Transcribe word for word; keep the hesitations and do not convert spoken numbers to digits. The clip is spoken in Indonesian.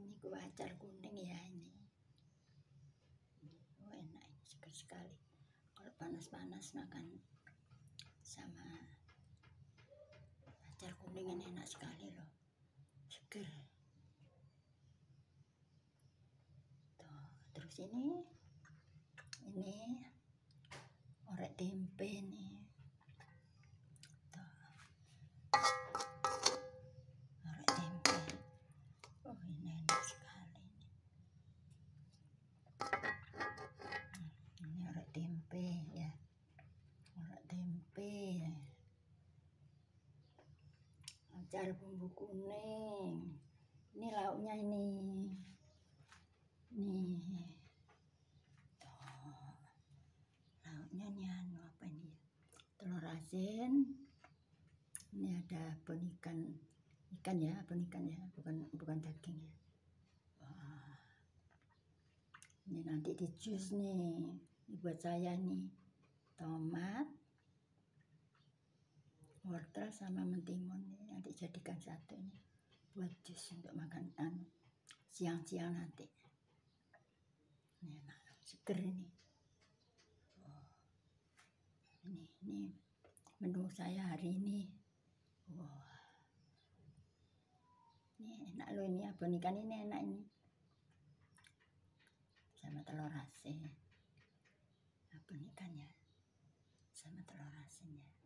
Ini gua acar kuning ya ini. Oh, enak ini, segar sekali. Kalau panas-panas makan sama acar kuning ini enak sekali loh, seger. Tuh, terus ini, ini orek tempe nih. Tuh, orek tempe. Oh, ini enak sekali. Ini orek tempe ya, orek tempe. Acar bumbu kuning. Ini lauknya ini. Nih. Tuh. Lauknya nih anu apa ini? Telur asin. Ini ada abon ikan. Ikan ya, abon ikan ya, bukan bukan daging ya. Wah. Ini nanti di jus nih. Ini buat saya nih. Tomat, wortel sama mentimun nih, nanti jadikan satu ini buat jus untuk makan anu siang-siang nanti. Ini enak, seger ini. Oh. Ini ini menu saya hari ini. Wah. Ini enak loh ini, abon ikan ini enak ini. Sama telur asin. Abon ikannya sama telur asinnya.